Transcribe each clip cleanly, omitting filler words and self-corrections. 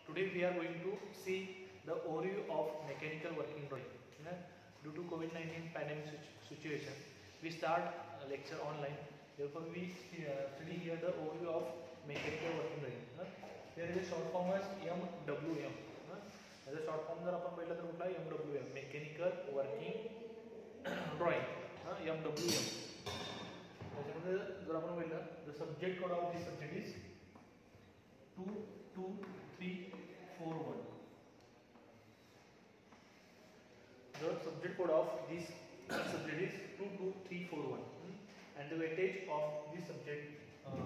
Today we are going to see the overview of mechanical working drawing. Due to COVID-19 pandemic situation, we start lecture online. Therefore, we study here the overview of mechanical working drawing. There is a short form as MWM. As a short form, जर आपण पहिला तर कुठला MWM mechanical working drawing. MWM. त्याच्यामध्ये जर आपण पहिला the subject code of this subject is 22341. The subject code of this subject is 22341, and the weightage of this subject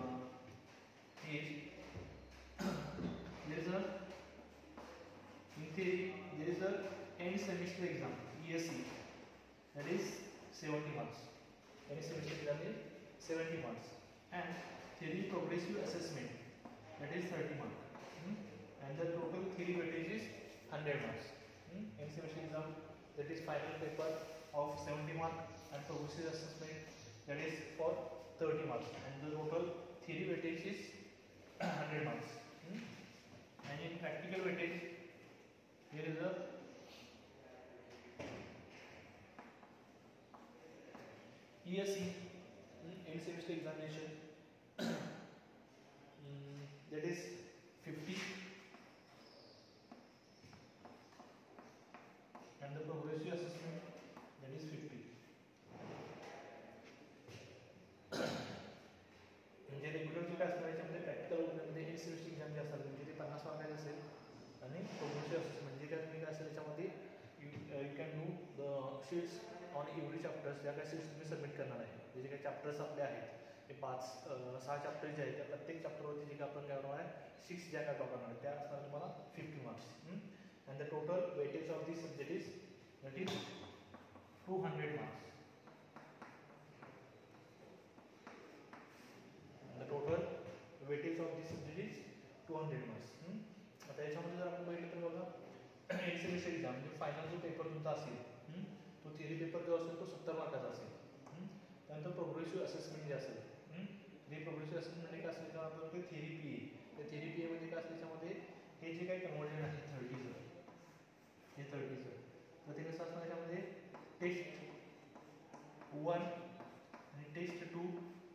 is there is a in theory there is a end semester exam ESE, that is 70 marks. End semester exam is 70 marks, and theory progressive assessment, that is 30 marks, and the total theory weightage is 100 marks. End semester exam, that is final paper of 70 marks, and progressive assessment, that is for 30 marks, and the total theory weightage is 100 marks. And in practical weightage, here is a ESE, end semester examination, that is 50, and the progressive assessment, that is 50. म्हणजे regular जे काय असणार याच्यामध्ये practical मध्ये एक semester exam जे असतात म्हणजे ते 50 मार्काचे असेल, आणि प्रोग्रेसिव्ह असेसमेंट जे काय तुम्ही काय असेल त्याच्यामध्ये you can do the sheets on every chapters. ज्या काय शीट्स तुम्ही सबमिट करणार आहे, जे काही चॅप्टर्स आपले आहेत ते 6 चॅप्टर्स जे आहेत त्या प्रत्येक चॅप्टरवरती जे काय आपण काय करणार आहे 6 ज्या काय ड्रॉ करणार आहे त्या असणार तुम्हाला 50 marks. And the total weightage of this subject is that is 200 marks. The total weightage of this subject is 200 marks. आता याच्यामध्ये जर आपण बघितलं तर बघा एक सेमिस्टर एक्झाम म्हणजे फायनल जो पेपर तुमचा असेल तो थिअरी पेपर जो असेल तो 70 मार्काचा असेल. त्यानंतर प्रोग्रेसिव्ह असेसमेंट जे असेल जे प्रोग्रेसिव्ह असेसमेंट म्हणजे काय असेल तर आपण ते थिअरी पी ए, त्या थिअरी पी एमध्ये काय असेल त्याच्यामध्ये हे जे काही कन्वर्जन आहे 30चं हे 30चं तर ते कसं असणार याच्यामध्ये टेस्ट 1 आणि टेस्ट 2,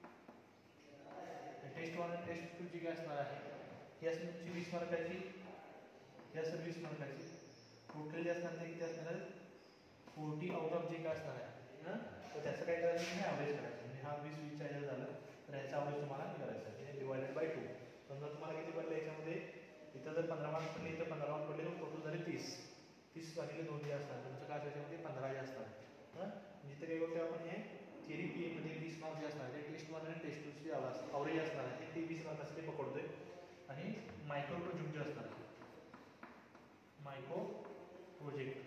टेस्ट 1 आणि टेस्ट 2 जी काय असणार आहे ही असेल तुमची 20 मार्काची, ही असेल 20 मार्काची. टोटल जे असणार ते किती असणार आहे 40 आउट ऑफ जे काय असणार आहे तर त्याचं काय करायचं म्हणजे ॲव्हरेज करायचं. म्हणजे हा 20 च्या झालं तर याचा ॲव्हरेज तुम्हाला करायचा आहे डिवायडेड बाय 2. समजा तुम्हाला किती पडलं याच्यामध्ये इथं जर 15 मार्क्स पडले इथं 15 मार्क्स पडले तर टोटल झाले 30 भागिले 2 जे असणार तुमचं काय त्याच्यामध्ये 15 जे असणार. जिथे काही गोष्टी आपण हे थिअरी पी एमध्ये 20 मार्क्स जे असणार ते टेस्ट 1 आणि टेस्ट 2ची ॲव्हरेज असणार आहे ते 20 मार्कासाठी पकडतोय. आणि मायक्रो प्रोजेक्ट जे असणार मायक्रो प्रोजेक्ट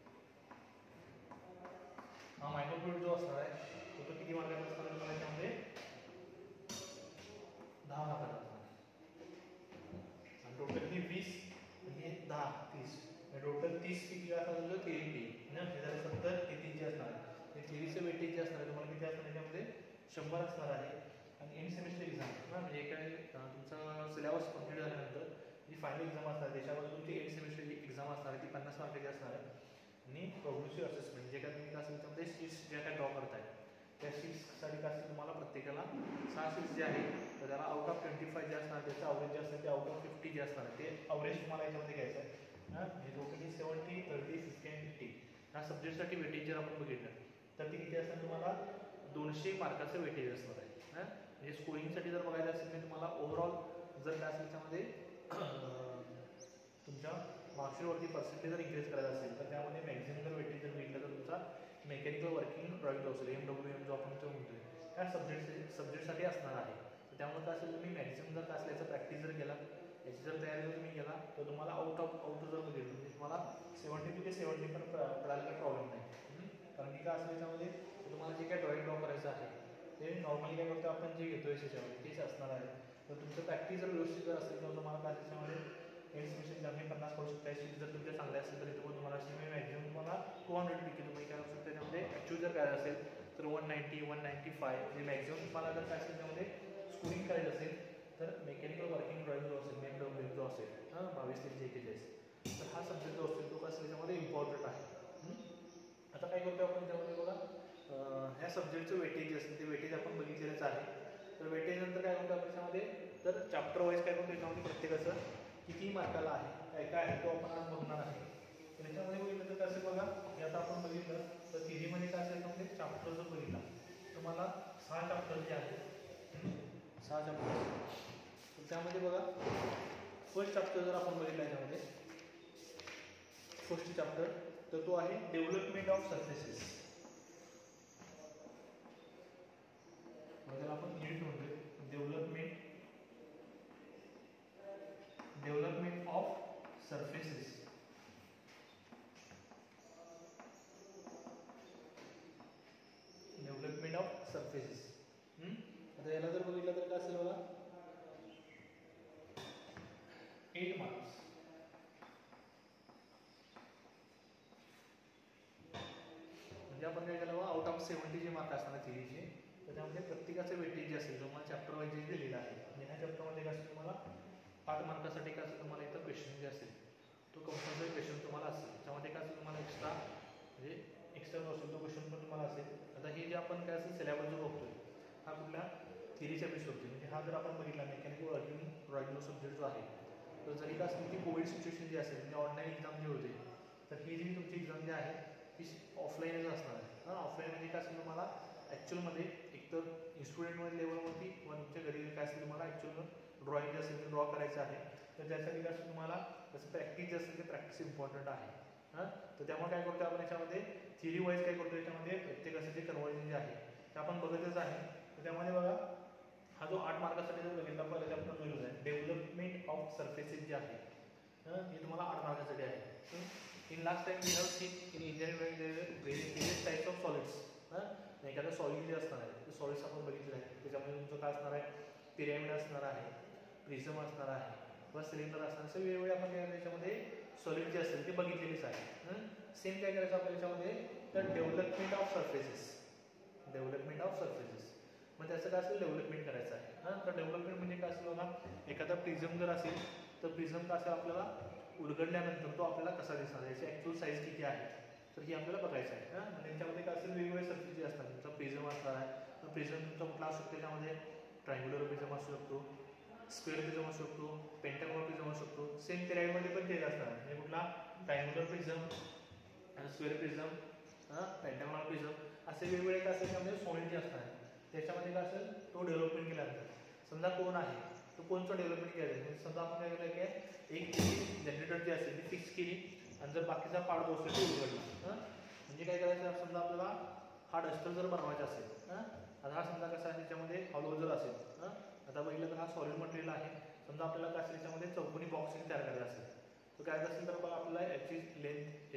हा मायक्रो प्रोजेक्ट जो असणार आहे तो किती मार्काचा असणार आहे त्याच्यामध्ये 10 मार्काचा असणार आणि टोटल हे 20 आणि 10 30 टोटल 30 किती असणार थिअरी पी ना हे झाले 70. हे 3 जे असणार आहे ते थिअरीचं वेटेज जे असणार आहे तुम्हाला किती असणार त्याच्यामध्ये 100 असणार आहे. आणि एंड सेमिस्टर एक्झाम ना म्हणजे काय तुमचा सिलेबस कंप्लीट झाल्यानंतर जी फायनल एक्झाम असणार त्याच्यावर तुमची एंड सेमिस्टरची एक्झाम असणार आहे ती 50 मार्काची असणार आहे. आणि प्रोग्रेसिव्ह असेसमेंट जे काय तुम्ही काय असेल त्यामध्ये शीट्स ज्या काय ड्रॉ करताय त्या शीट्ससाठी काय असेल तुम्हाला प्रत्येकाला 6 शीट्स जे आहेत तर त्याला आउट ऑफ 25 जे असणार त्याचं अवरेज जे असतं ते आउट ऑफ 50 जे असणार आहे ते अवरेज तुम्हाला याच्यामध्ये घ्यायचं आहे. म्हणजे टोटली 70 30 50 आणि 50 ह्या सब्जेक्टसाठी वेटेज जर आपण बघितलं तर ते किती असणार तुम्हाला 200 मार्काचं वेटेज असणार आहे. म्हणजे स्कोरिंगसाठी जर बघायला असेल तर तुम्हाला ओव्हरऑल जर काय असेल त्याच्यामध्ये तुमच्या मार्क्सवरती पर्सेंटेज जर इन्क्रीज करायचा असेल तर त्यामध्ये मॅक्झिमम जर वेटेज जर मिळलं तर तुमचा मेकॅनिकल वर्किंग ड्रॉइंग जो असेल MWM जो आपण तो म्हणतोय त्या सब्जेक्टसाठी असणार आहे. तर त्यामुळे काय असेल तुम्ही मॅक्झिमम जर काय असल्याचं प्रॅक्टिस जर केला याची जर तयारी जर तुम्ही केला तर तुम्हाला आउट जर बघितलं म्हणजे तुम्हाला 70 ते 70 पण पडायला काही प्रॉब्लेम नाही. कारण की काय असेल त्याच्यामध्ये तुम्हाला जे काय ड्रॉइंग ड्रॉ करायचं आहे ते नॉर्मली काय करतो आपण जे घेतोय त्याच्यामध्ये तेच असणार आहे. तर तुमचं प्रॅक्टिस जर व्यवस्थित जर असेल तर तुम्हाला काय त्याच्यामध्ये एंड सेमिस्टर एक्झाम हे 50 पडू शकता. शीट जर तुमच्या चांगल्या असेल तर इथं तुम्हाला मॅक्झिमम तुम्हाला 200 पैकी तुम्ही काय करू शकता त्याच्यामध्ये ॲक्च्युअल जर काय असेल तर 190 195 जे मॅक्झिमम तुम्हाला जर काय असेल त्यामध्ये स्कोरिंग करायचं असेल तर मेकॅनिकल वर्किंग ड्रॉइंग जो असेल MWM जो असेल 22 ते 41. तर हा सब्जेक्ट जो असतो तो कसं त्याच्यामध्ये इम्पॉर्टंट आहे. आता काय करतो आपण त्यामध्ये बघा, ह्या सब्जेक्टचं वेटेज असेल ते वेटेज आपण बघितलेलंच आहे. तर वेटेज नंतर काय करतो आपण त्याच्यामध्ये, तर चॅप्टर वाईज काय करतो त्याच्यामध्ये प्रत्येकाचं किती मार्काला आहे काय काय आहे तो आपण आज बघणार आहे. तर त्याच्यामध्ये बघितलं तर कसं बघा, हे आता आपण बघितलं तर थिअरीमध्ये काय असेल त्यामध्ये चॅप्टर जर बघितला तर मला 6 चॅप्टर जे आहेत 6 चॅप्टर. तर त्यामध्ये बघा फर्स्ट चॅप्टर जर आपण बघितला याच्यामध्ये फर्स्ट चॅप्टर तर तो आहे डेव्हलपमेंट ऑफ सर्फेसेस. त्याला आपण नीट म्हणतोय development of surfaces. Development of surfaces. आता याला जर बघितलं तर काय असेल बघा, 8 मार्क्स. म्हणजे आपण काय केलं आउट ऑफ 70 जे मार्क असणार थिअरीचे तर त्यामध्ये प्रत्येकाचं वेटेज जे असेल तुम्हाला चॅप्टर वाईज दिलेलं आहे. आणि ह्या चॅप्टरमध्ये काय असेल तुम्हाला 8 मार्कासाठी काय असेल तुम्हाला इथं क्वेश्चन जे असेल तो कंपल्सरी क्वेश्चन तुम्हाला असेल. त्याच्यामध्ये काय असेल तुम्हाला एक्स्ट्रा म्हणजे एक्स्ट्रा असेल तो क्वेश्चन पण तुम्हाला असेल. आता हे जे आपण काय असेल सिलेबस जो बघतोय हा कुठल्या थिअरीच्या बेस होते. म्हणजे हा जर आपण बघितला मेकॅनिकल वर्किंग सब्जेक्ट जो आहे तर जरी का असेल की कोविड सिच्युएशन जे असेल म्हणजे ऑनलाईन एक्झाम जे होते तर ही जी तुमची एक्झाम जी आहे ती ऑफलाईनच असणार आहे. ऑफलाईन म्हणजे काय असेल तुम्हाला ॲक्च्युअलमध्ये एकतर इन्स्ट्रुमेंटमध्ये लेवलवरती किंवा तुमच्या घरी काय असेल तुम्हाला ॲक्च्युअल ड्रॉइंग जे असेल ते ड्रॉ करायचं आहे. तर त्यासाठी काय असेल तुम्हाला तसं प्रॅक्टिस जे असेल ते प्रॅक्टिस इम्पॉर्टंट आहे. तर त्यामुळे काय करतो आपण याच्यामध्ये थिअरी वाईज काय करतो याच्यामध्ये प्रत्येकाचं जे कन्वर्जन जे आहे ते आपण बघतच आहे. तर त्यामध्ये बघा हा जो 8 मार्कासाठी जर बघितला पहिला चॅप्टर बघितलं आहे डेव्हलपमेंट ऑफ सर्फेसेस जे आहे हे तुम्हाला 8 मार्कासाठी आहे. In last time we have seen in engineering various types of solids. एखादं सॉलिड जे असणार आहे ते सॉलिड्स आपण बघितले आहे. त्याच्यामध्ये तुमचं काय असणार आहे, पिरॅमिड असणार आहे, प्रिझम असणार आहे किंवा सिलेंडर असणार असे वेगवेगळे आपण काय त्याच्यामध्ये सॉलिड जे असेल ते बघितलेलेच आहे. सेम काय करायचं आपल्या याच्यामध्ये तर development of surfaces. Development of surfaces मग त्याचं काय असेल डेव्हलपमेंट करायचं आहे. तर डेव्हलपमेंट म्हणजे काय असेल बघा, एखादा प्रिझम जर असेल तर प्रिझम का असेल आपल्याला उलगडल्यानंतर तो आपल्याला कसा दिसणार, याची ॲक्च्युअल साईज किती आहे तर ही आपल्याला बघायचं आहे. आणि याच्यामध्ये काय असेल वेगवेगळे सर्फेस जे असतात. तुमचा प्रिझम असणार आहे तर प्रिझम तुमचा कुठला असू शकतो त्याच्यामध्ये ट्रायंग्युलर प्रिझम असू शकतो, स्क्वेअर प्रिझम असू शकतो, पेंटागॉन प्रिझम असू शकतो. सेम पिरॅमिडमध्ये पण तेच असणार म्हणजे कुठला triangular prism, square prism, pentagon prism असे वेगवेगळे काय असेल त्यामध्ये सॉलिड जे असणार आहे त्याच्यामध्ये काय असेल तो डेव्हलपमेंट केल्यानंतर समजा कोण आहे तो कोणचं डेव्हलपमेंट केलं म्हणजे समजा आपण काय केलं की एक जनरेटर जी असेल ती फिक्स केली आणि जर बाकीचा पार्ट जो असेल तो उलगडला. म्हणजे काय करायचं समजा आपल्याला हा डस्टर जर बनवायचा असेल आता हा समजा कसा आहे त्याच्यामध्ये हॉलो जर असेल आता बघितलं तर हा सॉलिड मटेरियल आहे. समजा आपल्याला काय असेल त्याच्यामध्ये चौकोनी बॉक्स तयार करायचा असेल तर काय असेल तर बघा आपल्याला याची लेंथ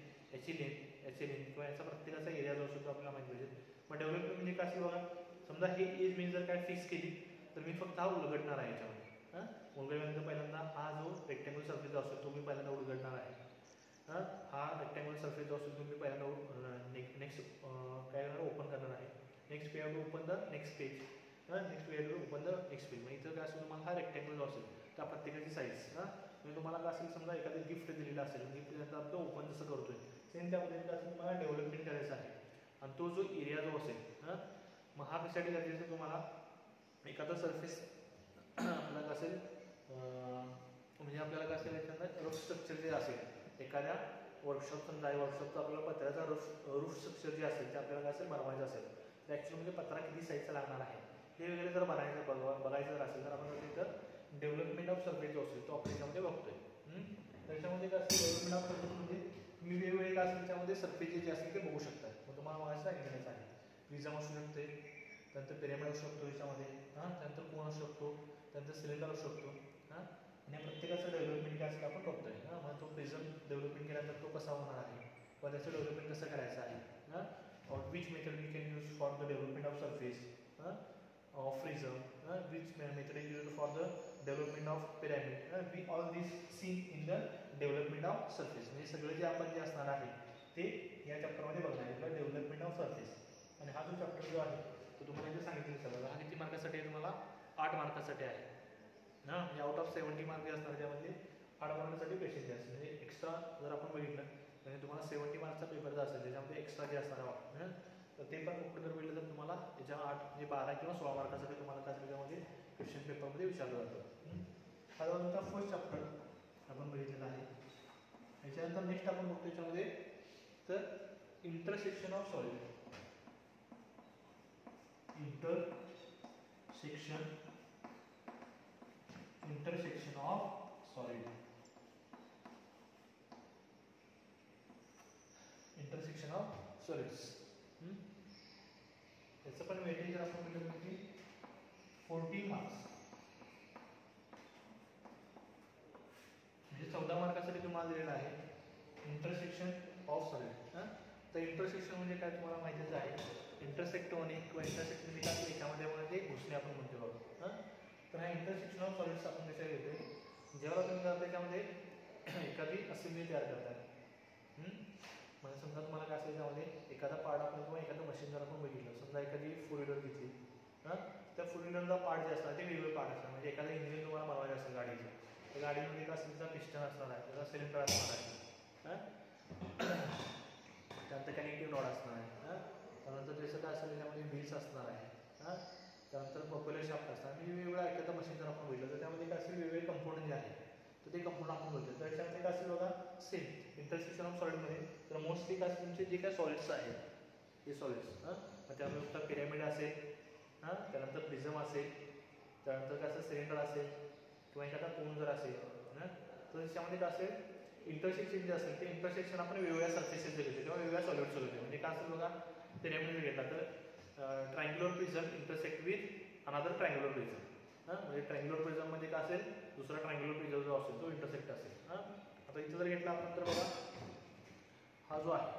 किंवा याचा प्रत्येकाचा एरिया जो असेल तो आपल्याला माहिती पाहिजे. मग डेव्हलपमेंट म्हणजे काय असेल बघा, समजा हे एज मी जर काय फिक्स केली तर मी फक्त हा उलगडणार आहे याच्यामध्ये. उलगडल्यानंतर पहिल्यांदा हा जो रेक्टँगल सर्फेस जो असेल तो मी पहिल्यांदा उलगडणार आहे. हा रेक्टँगल सर्फेस जो असेल तो मी पहिल्यांदा नेक्स्ट काय करणार ओपन करणार आहे. Next we have to open the next page. Next we have to open the next page. मग इथं काय असेल तुम्हाला हा रेक्टँगल जो असेल त्या प्रत्येकाची साईज म्हणजे तुम्हाला काय असेल समजा एखादं गिफ्ट दिलेलं असेल गिफ्ट आपण ओपन जसं करतोय सेम त्या पद्धतीने असेल तुम्हाला डेव्हलपमेंट करायचं आहे. आणि तो जो एरिया जो असेल मग हा कशासाठी गरजेचं तुम्हाला एखादा सर्फेस आपल्याला कसं असेल म्हणजे आपल्याला काय असेल याच्यानं रफ स्ट्रक्चर जे असेल एखाद्या वर्कशॉप समजा आहे वर्कशॉपचा आपल्याला पत्र्याचा रूफ स्ट्रक्चर जे असेल ते आपल्याला काय असेल बनवायचं असेल तर ॲक्च्युअली म्हणजे पत्रा किती साईजचा लागणार आहे हे वगैरे जर बघायचं जर असेल तर आपण तिथं डेव्हलपमेंट ऑफ सर्फेस जो असेल तो आपण याच्यामध्ये बघतोय. त्याच्यामध्ये काय असेल डेव्हलपमेंट ऑफ सर्फेस म्हणजे मी वेगवेगळे काय असेल त्यामध्ये सर्फेस जे असेल ते बघू शकतात. मग तुम्हाला मला सांगितलं आहे प्रिझम असू शकते, त्यानंतर पिरॅमिड असू शकतो याच्यामध्ये त्यानंतर कोन असू शकतो, त्यानंतर सिलेंडर असू शकतो आणि प्रत्येकाचं डेव्हलपमेंट काय असेल आपण बघतोय. मग तो प्रिझम डेव्हलपमेंट केल्यानंतर तो कसा होणार आहे किंवा त्याचं डेव्हलपमेंट कसं करायचं आहे which method we can use for the development of surface of prism which method is use for the development of pyramid we all this seen in the development of surface. म्हणजे सगळं जे आपण जे असणार आहे ते या चॅप्टरमध्ये बघणार आहे डेव्हलपमेंट ऑफ सर्फेस. आणि हा जो चॅप्टर जो आहे तो तुम्हाला इथे सांगितलं सगळं हा किती मार्कासाठी आहे तुम्हाला 8 मार्कासाठी आहे. म्हणजे आउट ऑफ 70 मार्क जे असणार त्यामध्ये 8 मार्क जर आपण बघितलं म्हणजे तुम्हाला 70 मार्क्सचा पेपर जर असेल त्याच्यामध्ये एक्स्ट्रा जे असणार आहे तर ते पण कुठं जर बघितलं तर तुम्हाला याच्या 8 म्हणजे 12 किंवा 16 मार्कासाठी तुम्हाला काय त्याच्यामध्ये क्वेश्चन पेपरमध्ये विचारलं जातं. हा तुमचा फर्स्ट चॅप्टर आपण बघितलेला आहे. याच्यानंतर नेक्स्ट आपण बघतो याच्यामध्ये तर intersection of solid. Intersection of solid. Intersection of solids. याचं पण वेटेज जर आपण बघितलं की 14 मार्क्स म्हणजे 14 मार्कासाठी तुम्हाला दिलेला आहे इंटरसेक्शन ऑफ सॉलिड. तर इंटरसेक्शन म्हणजे काय तुम्हाला माहितीच आहे. इंटरसेक्ट होणे किंवा इंटरसेक्ट म्हणजे काय एकामध्ये ते घुसणे आपण म्हणतो बघा. तर हा इंटरसेक्शन ऑफ सॉलिड्स आपण कशा घेतोय जेव्हा तुम्ही त्याच्यामध्ये एखादी असेंब्ली तयार करताय. म्हणजे समजा तुम्हाला काय असेल त्यामध्ये एखादा पार्ट आपण किंवा एखादं मशीन जर आपण बघितलं समजा एखादी 4 व्हीलर घेतली त्या 4 व्हीलरचा पार्ट जे असतात ते वेगवेगळे पार्ट असतात. म्हणजे एखादं इंजिन तुम्हाला बनवायचं असेल गाडीचं तर गाडीमध्ये काय असेल त्याचा पिस्टन असणार आहे त्याचा सिलेंडर असणार आहे त्यानंतर कनेक्टिव्ह रॉड असणार आहे त्यानंतर त्याचं काय असेल त्याच्यामध्ये व्हील्स असणार आहे त्यानंतर प्रोपेलर शाफ्ट असणार आणि वेगवेगळ्या एखादं मशीन जर आपण बघितलं तर त्यामध्ये काय असेल वेगवेगळे कंपोनंट जे आहेत तर ते कंपोनंट आपण बघतो. तर याच्यामध्ये काय असेल बघा सेम इंटरसेक्शन ऑफ सॉलिडमध्ये तर मोस्टली काय असेल तुमचे जे काय सॉलिड्स आहेत हे सॉलिड्स त्यामध्ये तुमचा पिरॅमिड असेल त्यानंतर प्रिझम असेल त्यानंतर काय असेल सिलेंडर असेल किंवा एखादा कोन जर असेल तर त्याच्यामध्ये काय असेल इंटरसेक्शन जे असेल ते इंटरसेक्शन आपण वेगवेगळ्या सर्फेसेस घेतो किंवा वेगवेगळ्या सॉलिड्सवर घेतो. म्हणजे काय असेल बघा पिरॅमिड जर घेतला तर triangular prism intersect with another triangular prism. म्हणजे ट्रायंग्युलर प्रिझममध्ये काय असेल दुसरा ट्रायंग्युलर प्रिझम जो असेल तो इंटरसेक्ट असेल. आता इथं जर घेतला आपण तर बघा हा जो आहे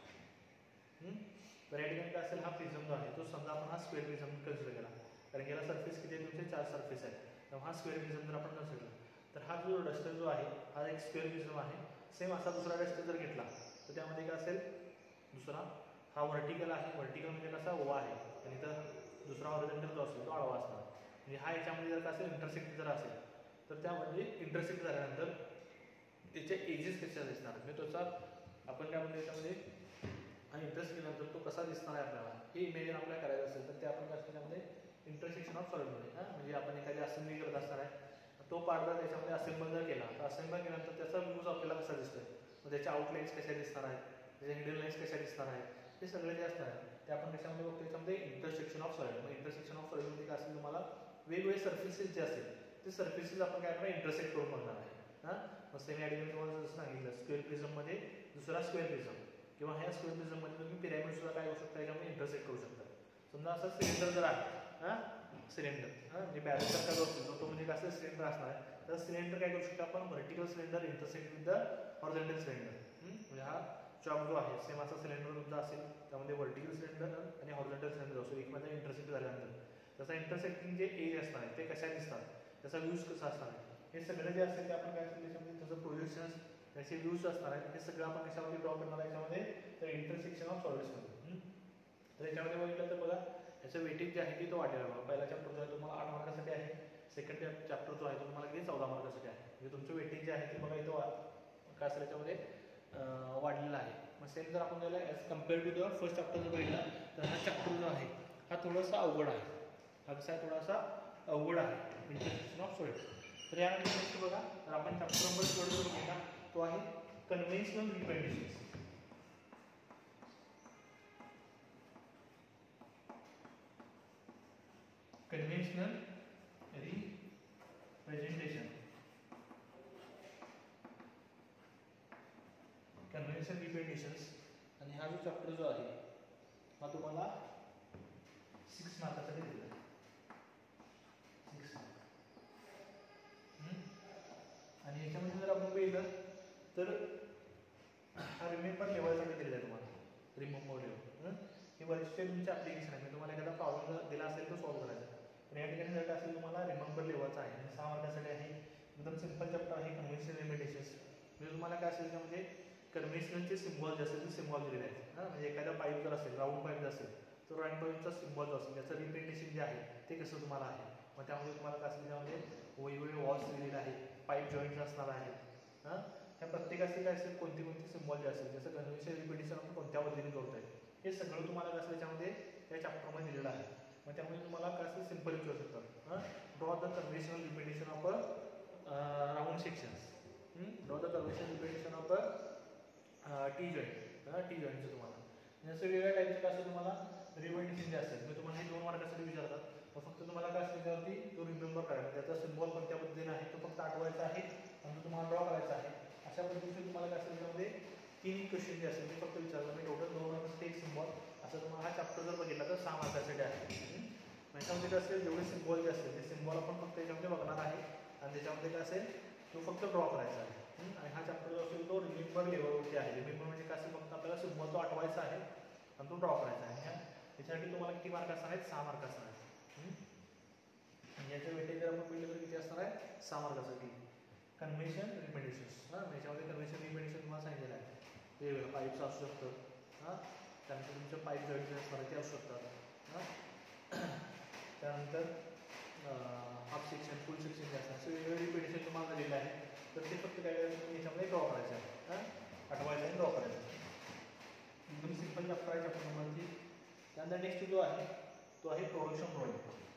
तर या ठिकाणी काय असेल हा प्रिझम जो आहे तो समजा आपण हा स्क्वेअर प्रिझम कन्सिडर केला कारण की याला सर्फेस किती आहे तुमचे 4 सर्फेस आहेत. तेव्हा हा स्क्वेअर प्रिझम जर आपण कन्सिडर केला तर हा जो डस्टर जो आहे हा एक स्क्वेअर प्रिझम आहे. सेम असा दुसरा डस्टर जर घेतला तर त्यामध्ये काय असेल दुसरा हा व्हर्टिकल आहे. व्हर्टिकल म्हणजे कसा ओवा आहे आणि इथं दुसरा हॉरिझॉन्टल जो असेल तो आडवा असणार. म्हणजे हा याच्यामध्ये जर काय असेल इंटरसेक्ट जर असेल तर त्यामध्ये इंटरसेक्ट झाल्यानंतर त्याचे एजेस कशा दिसणार म्हणजे त्याचा आपण काय म्हणतो याच्यामध्ये हा इंटरेस्ट केल्यानंतर तो कसा दिसणार आहे आपल्याला हे इमेजिन आपल्याला करायचं असेल तर ते आपण काय असतं त्यामध्ये इंटरसेक्शन ऑफ सॉलिडमध्ये म्हणजे आपण एखादी असेंब्ली करत असणार आहे तो पार्ट जर त्याच्यामध्ये असेंबल जर केला तर असेंबल केल्यानंतर त्याचा व्ह्यूज आपल्याला कसा दिसतोय मग त्याच्या आउटलाईन्स कशा दिसणार आहेत त्याच्या हिडन लाईन्स कशा दिसणार आहेत हे सगळे जे असणार आहे ते आपण कशामध्ये बघतो त्याच्यामध्ये इंटरसेक्शन ऑफ सॉलिड. मग इंटरसेक्शन ऑफ सॉलिडमध्ये काय असेल तुम्हाला वेगवेगळे सर्फेसेस जे असतील ते सर्फेसेस आपण काय करणार इंटरसेक्ट करून बघणार आहे. मग सेमी ॲडिमिन तुम्हाला जसं सांगितलं स्क्वेअर प्रिझममध्ये दुसरा स्क्वेअर प्रिझम किंवा ह्या स्क्वेअर प्रिझममध्ये तुम्ही पिरॅमिड सुद्धा काय करू शकता याच्यामध्ये इंटरसेक्ट करू शकता. समजा असं सिलेंडर जर आहे सिलेंडर म्हणजे बॅरलसारखा जो असेल तो म्हणजे कसं सिलेंडर असणार आहे तर सिलेंडर काय करू शकतो आपण vertical cylinder intersect with the horizontal cylinder. म्हणजे हा चॉप जो आहे सेम असा सिलेंडर तुमचा असेल त्यामध्ये व्हर्टिकल सिलेंडर आणि हॉरिझॉन्टल सिलेंडर असतो एकमध्ये इंटरसेक्ट झाल्यानंतर त्याचा इंटरसेक्टिंग जे एज असणार आहे ते कशा दिसतात त्याचा व्ह्यूज कसा असणार आहे हे सगळं जे असेल ते आपण काय असेल त्याच्यामध्ये त्याचं प्रोजेक्शन्स त्याचे व्ह्यूज असणार आहेत हे सगळं आपण कशामध्ये ड्रॉ करणार आहे याच्यामध्ये तर इंटरसेक्शन ऑफ सॉलिड्समध्ये. तर याच्यामध्ये बघितलं तर बघा याचं वेटेज जे आहे ते तो वाढलेला बघा पहिला चॅप्टर जो आहे तुम्हाला 8 मार्कासाठी आहे सेकंड चॅप्टर जो आहे तो तुम्हाला किती 14 मार्कासाठी आहे. म्हणजे तुमचं वेटेज जे आहे ते बघा इथं काय असेल याच्यामध्ये वाढलेला आहे. मग सेम जर आपण त्याला as compare to the first chapter जर बघितला तर हा चॅप्टर जो आहे हा थोडासा अवघड आहे. हा कसा आहे थोडासा अवघड आहे इंटरसेक्शन ऑफ सॉलिड. तर यानंतर नेक्स्ट बघा तर आपण चॅप्टर नंबर 12 जो बघितला तो आहे conventional representations. Conventional representation. Conventional representations आणि हा जो चॅप्टर जो आहे हा तुम्हाला 6 मार्कासाठी दिलेला आहे. 6 मार्क. आणि याच्यामध्ये जर आपण बघितलं तर हा रिमेंबर लेवलसाठी दिलेला आहे तुम्हाला रिमेंबर लेवल. हे वरचे तुमचे ॲप्लिकेशन आहे. मी तुम्हाला एखादा प्रॉब्लेम दिला असेल तो सॉल्व्ह करायचा पण या ठिकाणी जर असेल तुम्हाला रिमेंबर लेवलचा आहे आणि 6 मार्कासाठी आहे. एकदम सिंपल चॅप्टर आहे कन्व्हेन्शनल रिप्रेझेंटेशन्स. म्हणजे तुम्हाला काय असेल त्यामध्ये कन्व्हेन्शनलचे सिम्बॉल जे असेल ते सिम्बॉल दिलेले आहेत. म्हणजे एखादा पाईप जर असेल राऊंड पाईप जर असेल तर राऊंड पाईपचा सिम्बॉल जो असेल त्याचं रिप्रेझेंटेशन जे आहे ते कसं तुम्हाला आहे. त्यामध्ये तुम्हाला काय असेल त्यामध्ये वेगवेगळे वॉल्स दिलेले आहेत पाईप जॉईंट्स असणार आहेत ह्या प्रत्येकाचे काय असेल कोणते कोणते सिम्बॉल जे असेल जसं कन्व्हेन्शन रिपिटेशन आपण कोणत्या पद्धतीने करतोय हे सगळं तुम्हाला कसं त्याच्यामध्ये त्या चॅप्टरमध्ये दिलेलं आहे. मग त्यामुळे तुम्हाला कसं सिम्पल विचारू शकतात. Draw the conventional repetition of round sections. Draw the conventional repetition of T joint. T जॉईंटचं तुम्हाला जसं वेगळ्या टाईपचं कसं तुम्हाला रिपिटेशन जे असेल तर तुम्हाला हे 2 मार्कासाठी विचारतात. मग फक्त तुम्हाला काय असतं त्यावरती तो रिमेंबर करायचा त्याचा सिम्बॉल कोणत्या पद्धतीने आहे तो फक्त आठवायचा आहे आणि तो तुम्हाला ड्रॉ करायचा आहे. अशा पद्धतीने तुम्हाला काय असेल त्यामध्ये 3 क्वेश्चन जे असेल ते फक्त विचारतात. मी टोटल 2 मार्कासाठी एक सिम्बॉल असं तुम्हाला हा चॅप्टर जर बघितला तर 6 मार्कासाठी आहे. याच्यामध्ये काय असेल जेवढे सिम्बॉल जे असतील ते सिम्बॉल आपण फक्त याच्यामध्ये बघणार आहे आणि त्याच्यामध्ये काय असेल तो फक्त ड्रॉ करायचा आहे. आणि हा चॅप्टर जो असेल तो रिमेंबर लेवलवरती आहे. रिमेंबर म्हणजे काय असेल फक्त आपल्याला सिम्बॉल तो आठवायचा आहे आणि तो ड्रॉ करायचा आहे. याच्यासाठी तुम्हाला किती मार्क असणार आहेत 6 मार्क असणार आहेत. आणि याचं वेटेज जर आपण पाहिलं तर किती असणार आहे 6 मार्कासाठी. कन्व्हेन्शन रिपिटेशन्स याच्यामध्ये कन्व्हेन्शन रिपिटेशन तुम्हाला सांगितलेलं आहे. वेगवेगळं पाईप्स असू शकतं. त्यानंतर तुमचं पाईप जॉईंट असणार ते असू शकतात. त्यानंतर हाफ सेक्शन फुल सेक्शन जे असतात असे वेगवेगळे रिपिटेशन तुम्हाला दिलेलं आहे. तर ते फक्त काय करायचं याच्यामध्ये ड्रॉ करायचं आहे. आठवायचं आणि ड्रॉ करायचं. एकदम सिम्पल चॅप्टर आहे चॅप्टर नंबर 3. त्यानंतर नेक्स्ट जो आहे तो आहे प्रोडक्शन ड्रॉइंग.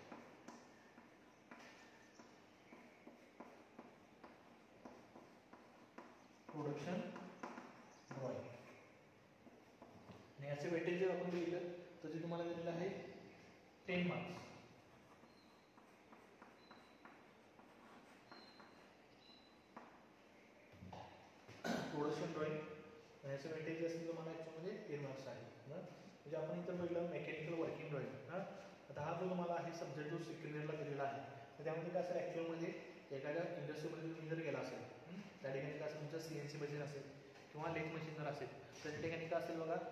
प्रोडक्शन ड्रॉइंग आणि याचे वेटेज जर आपण बघितलं तर ते तुम्हाला दिलेलं आहे 10 मार्क्स. प्रोडक्शन ड्रॉइंग याचं वेटेज असेल तुम्हाला याच्यामध्ये 10 मार्क्स आहे. म्हणजे आपण इथं बघितलं मेकॅनिकल वर्किंग ड्रॉइंग. आता हा जो तुम्हाला आहे सब्जेक्ट जो सेकंड इयरला दिलेला आहे तर त्यामध्ये काय असेल ॲक्च्युअलमध्ये एखाद्या इंडस्ट्रीमध्ये तुम्ही जर गेला असेल त्या ठिकाणी काय असेल तुमचं CNC मशीन असेल किंवा लेथ मशीन जर असेल तर त्या ठिकाणी काय असेल बघा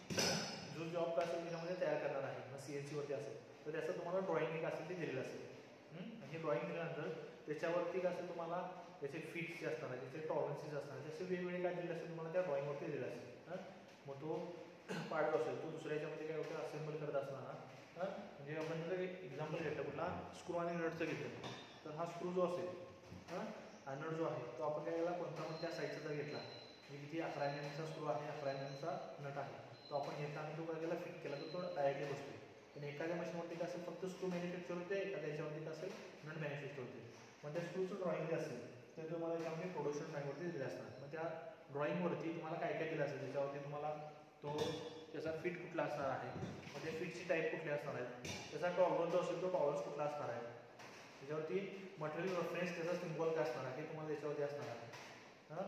जो जॉब काय असेल त्याच्यामध्ये तयार करणार आहे मग CNCवरती असेल तर त्याचं तुम्हाला ड्रॉइंग एक असेल ते दिलेलं असेल. आणि ड्रॉइंग दिल्यानंतर त्याच्यावरती काय असेल तुम्हाला त्याचे फिट्स जे असणार त्याचे टॉलरन्सेस असणार त्याचे वेगवेगळे काय दिलेले असेल तुम्हाला त्या ड्रॉइंगवरती दिलेलं असेल. मग तो पार्ट असेल तो दुसऱ्या याच्यामध्ये काय होतं असेंबल करत असणार. म्हणजे आपण जर एक एक्झाम्पल घेतलं कुठला स्क्रू आणि नटचं घेतलं तर हा स्क्रू जो असेल हा नट जो आहे तो आपण काय केला कोणता पण त्या साईजचा जर घेतला म्हणजे किती 11 mm स्क्रू आहे 11 mm नट आहे तो आपण घेतला आणि तो काय केला फिट केला तर तो डायरेक्टली बसतो. पण एखाद्या मशीनवरती काय असेल फक्त स्क्रू मॅन्युफॅक्चर होते एखाद्या याच्यावरती काय असेल नट मॅन्युफॅक्चर होते. मग त्या स्क्रूचं ड्रॉइंग जे असेल ते तुम्हाला त्यामध्ये प्रोडक्शन ड्रॉइंगवरती दिले असणार. मग त्या ड्रॉइंगवरती तुम्हाला काय काय दिलं असेल त्याच्यावरती तुम्हाला तो त्याचा फिट कुठला असणार आहे मग त्या फिटची टाईप कुठली असणार आहे त्याचा टॉलरन्स जो असेल तो टॉलरन्स कुठला असणार आहे त्याच्यावरती मटेरियल रेफरन्स त्याचा सिम्बॉल काय असणार आहे हे तुम्हाला त्याच्यावरती असणार आहे.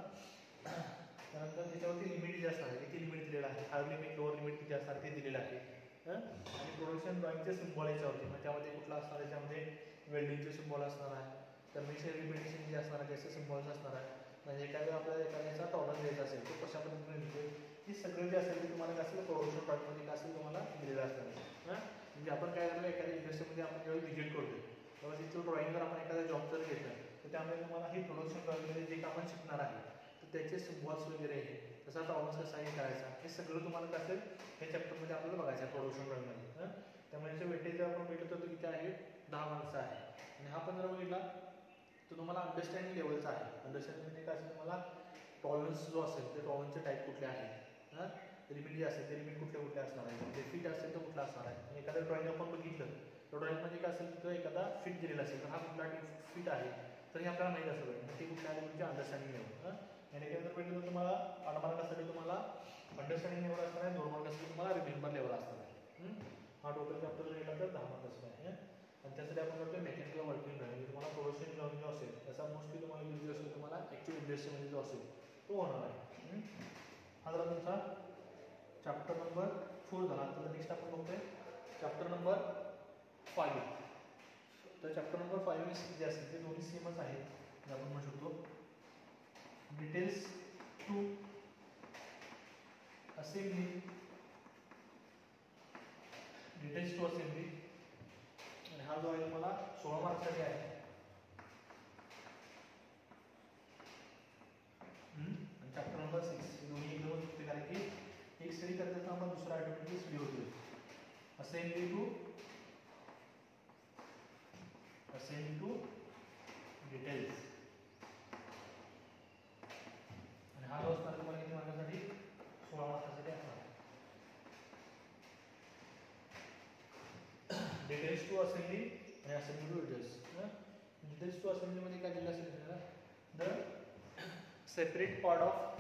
त्यानंतर त्याच्यावरती लिमिट जे असणार आहे किती लिमिट दिलेलं आहे हायर लिमिट लोअर लिमिट किती असणार ते दिलेलं आहे. आणि प्रोडक्शन ड्रॉइंगचे सिम्बॉल याच्यावरती मग त्यामध्ये कुठला असणार त्याच्यामध्ये वेल्डिंगचे सिम्बॉल असणार आहे कन्व्हेन्शनल रिपिटेशन जे असणार आहे त्याचे सिम्बॉल्स असणार आहे. म्हणजे एखाद्या आपल्याला एखाद्याचा टॉलरन्स द्यायचा असेल तो कशा पद्धतीने लिहितोय हे सगळं जे असेल ते तुम्हाला काय असेल प्रोडक्शन ड्रॉइंगमध्ये काय असेल तुम्हाला दिलेलं असणार. म्हणजे आपण काय करतो एखाद्या इंडस्ट्रीमध्ये आपण जेव्हा व्हिजिट करतो तेव्हा तिथं ड्रॉइंग जर आपण एखादा जॉब जर घेतला तर त्यामुळे तुम्हाला हे प्रोडक्शन ड्रॉइंगमध्ये जे काय आपण शिकणार आहे तर त्याचे सिम्बॉल्स वगैरे हे तसा टॉलरन्स कसा हे करायचा हे सगळं तुम्हाला काय असेल हे चॅप्टरमध्ये आपल्याला बघायचं आहे प्रोडक्शन ड्रॉइंगमध्ये. त्यामुळे याचे वेटेज जर आपण बघितलं तर किती आहे 10 मार्क्स आहे. आणि हा पण जर बघितला तो तुम्हाला अंडरस्टँडिंग लेवलचा आहे. अंडरस्टँडिंग म्हणजे काय असेल तुम्हाला टॉलरन्स जो असेल ते टॉलरन्सचे टाईप कुठले आहेत लिमिट जे असेल ते लिमिट कुठले कुठले असणार आहे म्हणजे फिट असेल तर कुठला असणार आहे. आणि एखादं ड्रॉइंग आपण बघितलं तर ड्रॉइंगमध्ये काय असेल तिथं एखादा फिट दिलेला असेल तर हा कुठला फिट आहे तर हे आपल्याला माहीत असं पाहिजे ते कुठल्या आहे तुमचे अंडरस्टँडिंग लेवल. आणि एखादं पहिलं तर तुम्हाला 8 मार्कासाठी तुम्हाला अंडरस्टँडिंग लेवल असणार आहे 2 मार्कासाठी तुम्हाला रिमेंबर लेवल असणार आहे. हा टोटल चॅप्टर जर गेला तर 10 मार्काचा आहे. आणि त्यासाठी आपण करतो मेकॅनिकल वर्किंग ड्रॉइंग तुम्हाला प्रोडक्शन ड्रॉइंग जो असेल त्याचा मोस्टली तुम्हाला यूज असेल तुम्हाला ॲक्च्युअल इंडस्ट्रीमध्ये जो असेल तो होणार आहे. हा झाला तुमचा चॅप्टर नंबर 4 झाला. तर नेक्स्ट आपण बघतोय चॅप्टर नंबर 5. तर चॅप्टर नंबर 5 जे असेल ते दोन्ही सेमच आहेत आपण म्हणू शकतो. Details to assembly details to assembly आणि हा जो आहे तुम्हाला 16 मार्क्ससाठी आहे. आणि चॅप्टर नंबर 6 हे दोन्ही एकदमच होते कारण की एक स्टडी करताना आपण दुसरा ऑटोमॅटिकली स्टडी होतोय. असेंब्ली टू डिटेल्स असेंबली आणि assembly to details. Details to असेंबलीमध्ये काय दिलं असेल? The separate part of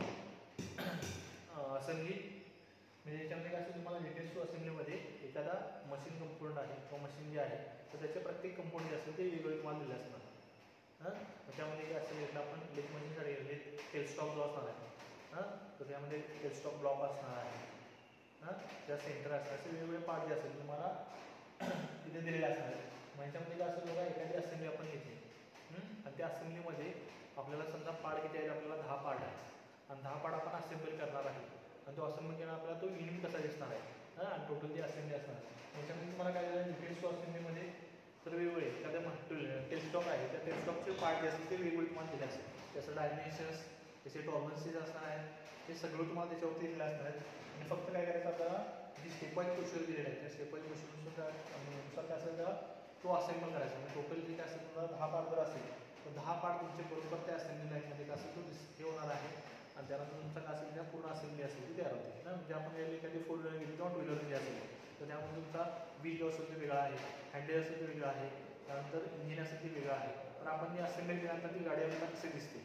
assembly. म्हणजे याच्यामध्ये काय असेल तुम्हाला डिटेल्स टू असेंबलीमध्ये एखादा मशीन कंपोनंट आहे किंवा मशीन जे आहे तर त्याचे प्रत्येक कंपोनंट जे असेल ते वेगवेगळे तुम्हाला दिले असणार. त्याच्यामध्ये काय असेल यातला आपण लेग मशीनसाठी म्हणजे टेल स्टॉप जो असणार आहे तर त्यामध्ये टेल स्टॉप ब्लॉक असणार आहे त्या सेंटर असणार असे वेगवेगळे पार्ट जे असेल तुम्हाला तिथे दिलेले असणार आहे. मग याच्यामध्ये काय असेल बघा एखादी असेंब्ली आपण घेतली आणि त्या असेंब्लीमध्ये आपल्याला समजा पार्ट किती आहेत? आपल्याला 10 पार्ट आहे आणि 10 पार्ट आपण असेंबल करणार आहे आणि तो असेंबल केला आपल्याला तो युनिट कसा दिसणार आहे आणि टोटल जी असेंब्ली असणार आहे. त्याच्यामध्ये तुम्हाला काय झालं डिटेल्स टू असेंब्लीमध्ये तर वेगवेगळे एखाद्या टेलस्टॉक आहे त्या टेलस्टॉकचे पार्ट जे असतील ते वेगवेगळे तुम्हाला दिले असतील. त्याचं डायमेन्शन्स त्याचे टॉलरन्सेस असणार आहेत ते सगळं तुम्हाला त्याच्यावरती दिलं असणार आहेत. आणि फक्त काय करायचं आपल्याला जी स्टेप वाईज प्रोसिजर दिलेलं आहे त्या स्टेप वाईज प्रोसिजरनुसार काय असेल तर तो असेंबल करायचा. म्हणजे टोटल जे काय असेल तुम्हाला 10 पार्ट जर असेल तर 10 पार्ट तुमचे बरोबर त्या असेंब्ली लाईनमध्ये काय असेल तो हे होणार आहे आणि त्यानंतर तुमचा काय असेल त्या पूर्ण असेंब्ली असेल ती तयार होते म्हणजे आपण एखादी 4 व्हीलर घेतली किंवा 2 व्हीलर जे असेल तर त्यामध्ये तुमचा व्हील जो असेल तो वेगळा आहे, हँडल असेल तो वेगळा आहे, त्यानंतर इंजिन असेल ते वेगळं आहे. पण आपण जी असेंबली केल्यानंतर ती गाडी आपल्याला कशी दिसते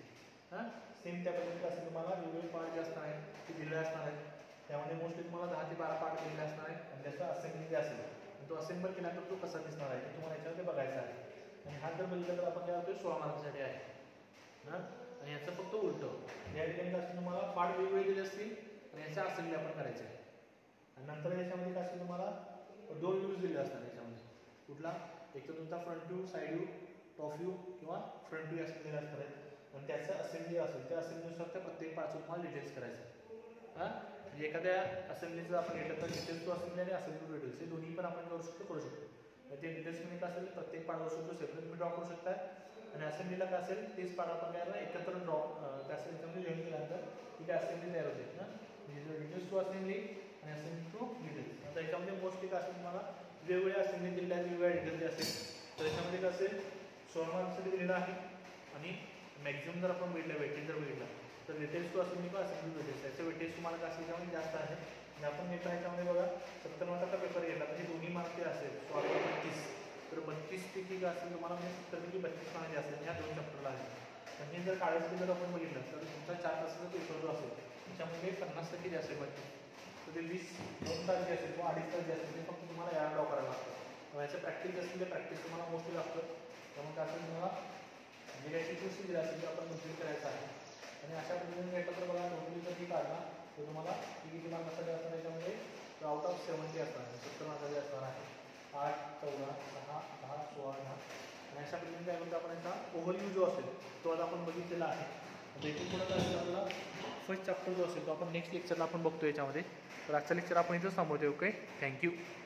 सेम त्या पद्धतीने असेल तुम्हाला वेगवेगळे पार्ट जे असणार आहेत ते दिलेले असणार आहेत. त्यामध्ये मोस्टली तुम्हाला 10 ते 12 पार्ट दिलेले असणार आहेत आणि त्याचा असेंबली जे असेल तो असेंबल केल्यानंतर तो कसा दिसणार आहे ते तुम्हाला याच्यामध्ये बघायचा आहे. आणि हा जर बघितलं तर आपण काय करतो 16 मार्कासाठी आहे आणि याचं फक्त उलटं या ठिकाणी काय तुम्हाला पार्ट वेगवेगळे दिले असतील आणि याच्या असेंबली आपण करायचे आहे. आणि नंतर याच्यामध्ये काय असेल तुम्हाला 2 व्ह्यूज दिले असणार याच्यामध्ये. कुठला? एक तर तुमचा front view, side view, top view किंवा फ्रंट व्ह्यू असं दिलेला असणार आहे आणि त्याचं असेंब्ली असेल त्या असेंब्लीनुसार त्या प्रत्येक पार्टचं तुम्हाला डिटेल्स करायचं म्हणजे एखाद्या असेंब्लीचं आपण घेतलं तर डिटेल्स टू असेंब्ली आणि असेंब्ली टू डिटेल्स हे दोन्ही पण आपण करू शकतो. ते डिटेल्समध्ये काय असेल प्रत्येक पार्ट असतो सेपरेट तुम्ही ड्रॉ करू शकता आणि असेंब्लीला काय असेल तेच पार्ट आपण काय एकत्र ड्रॉ काय असेल त्याच्यामध्ये जॉईन केल्यानंतर ती काय असेंब्ली तयार होते म्हणजे डिटेल्स टू असेंब्ली आणि असेंब्ली टू डिटेल्स. आता याच्यामध्ये मोस्टली काय असेल तुम्हाला वेगवेगळ्या असेंब्ली दिलेल्या आहेत वेगवेगळ्या डिटेल्स असेल तर याच्यामध्ये काय असेल 16 मार्क्ससाठी दिलेलं आहे आणि मॅक्झिमम जर आपण बघितलं वेटेज जर बघितलं तर डिटेल्स टू असेंब्ली किंवा असेंब्ली टू डिटेल्स याचं वेटेज तुम्हाला काय असेल त्यामध्ये जास्त आहे. आणि आपण घेतला याच्यामध्ये बघा 70 मार्काचा पेपर घेतला म्हणजे दोन्ही मार्क जे असेल 16 32 तर 32 पैकी काय असेल तुम्हाला म्हणजे 70 पैकी 32 मार्क जे असेल ह्या 2 चॅप्टरला आहे. म्हणजे जर काळासाठी जर आपण बघितलं तर तुमचा 4 तासाचा पेपर जो असेल त्याच्यामध्ये 50% जे असेल 32 तर ते 2 तास जे असेल किंवा 2.5 तास जे असेल ते फक्त तुम्हाला या ड्रॉ करायला लागतं. याचं प्रॅक्टिस असेल ते प्रॅक्टिस तुम्हाला मोस्टली लागतं. त्यामुळे काय असेल तुम्हाला जे काही सिक्वेन्स दिले असेल ते आपण कंप्लीट करायचं आहे. आणि अशा पद्धतीने घेतलं तर बघा नोकरी जर ती काढला तर तुम्हाला किती मार्कासाठी असणार याच्यामध्ये आउट ऑफ 70 असणार आहे 70 मार्काचे असणार आहे 8, 14, 10, 10, 16, 10 आणि अशा पद्धतीने काय करतो आपण याचा ओव्हरव्ह्यू जो असेल तो आज आपण बघितलेला आहे. आता इथून पुढे काय असेल आपल्याला फर्स्ट चॅप्टर जो असेल तो आपण नेक्स्ट लेक्चरला आपण बघतो याच्यामध्ये. तर आजचा लेक्चर आपण इथं थांबवतो. Okay, thank you.